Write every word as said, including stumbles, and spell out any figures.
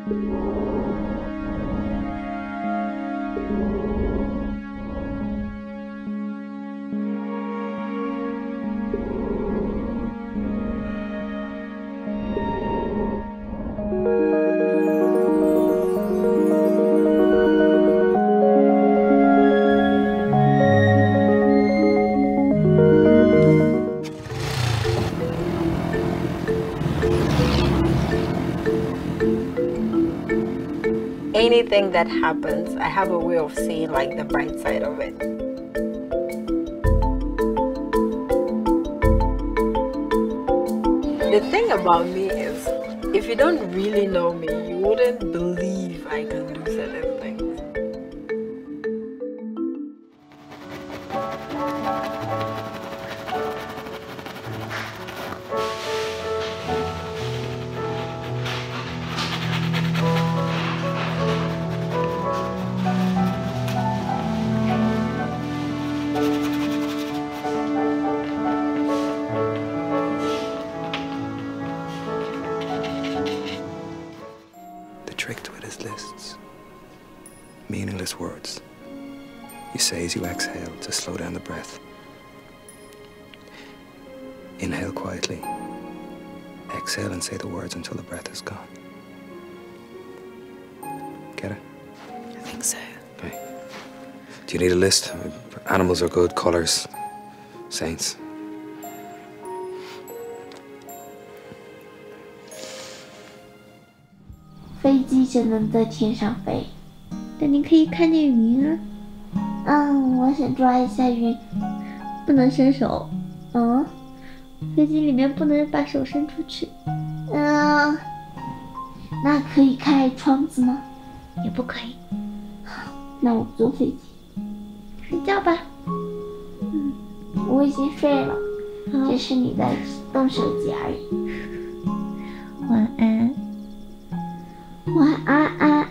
Anything that happens, I have a way of seeing like the bright side of it. The thing about me is, if you don't really know me, you wouldn't believe I can do certain things. The trick to it is lists. Meaningless words. You say as you exhale to slow down the breath. Inhale quietly. Exhale and say the words until the breath is gone. Get it? I think so. Okay. Do you need a list? Animals are good, colors, saints. 飞机只能在天上飞， 但你可以看见云啊。 嗯，我想抓一下云， 不能伸手。 嗯， 飞机里面不能把手伸出去。 嗯，那可以开窗子吗？ 也不可以。 那我不坐飞机， 睡觉吧。 嗯，我已经睡了，只是你在动手机而已。 晚安。 晚安安。